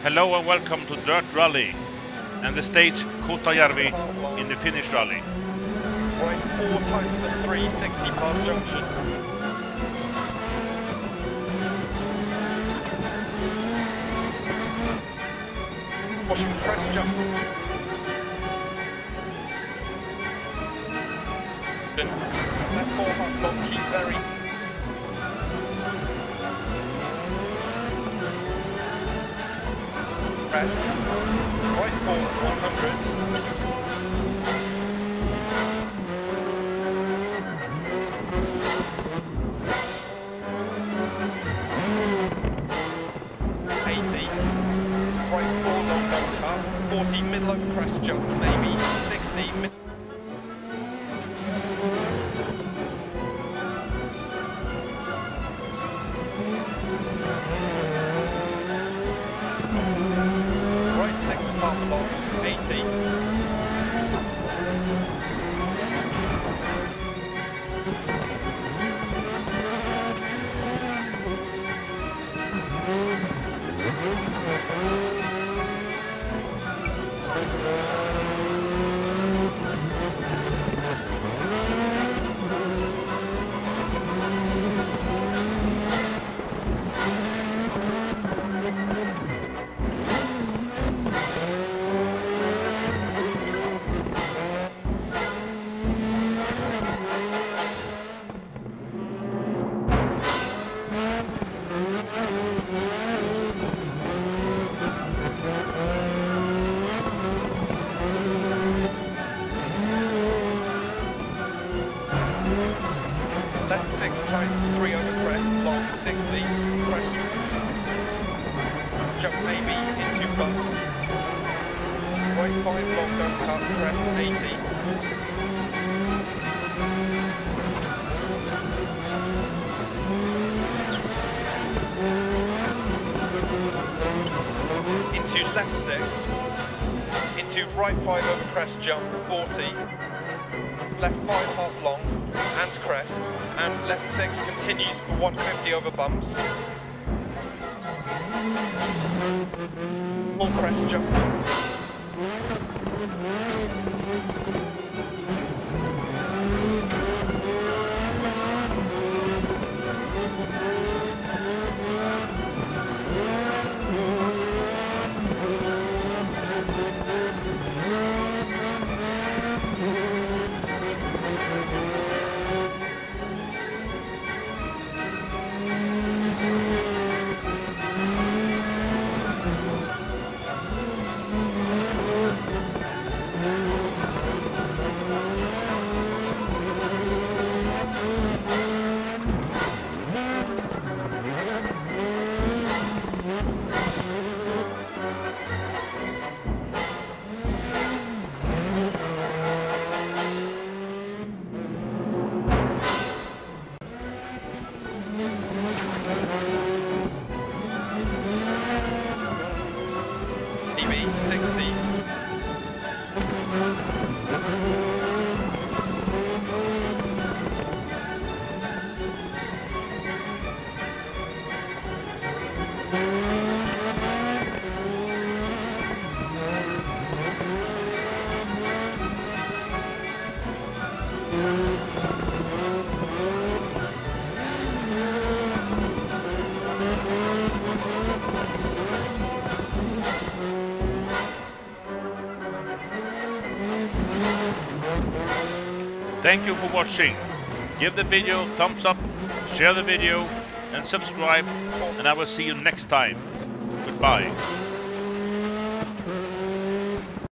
Hello and welcome to Dirt Rally and the stage Kotajärvi in the Finnish rally. Right, 4 times the 360 past junction. Washing crest jump. Left 4 half long, keep very. Crest. Right 4, 100. Right 4 long go cut, 40 mid-low crest jump, maybe 60 mid. Right 6 half long, 80. Left 6 times 3 over crest, long 60, crest. Jump maybe into bump. Right 5 long don't cut, crest 80. Into left 6. Into right 5 over crest jump 40. Left 5 half long and crest, and left 6 continues for 150 over bumps. Full crest jump. Thank you for watching. Give the video a thumbs up, share the video and subscribe, and I will see you next time. Goodbye.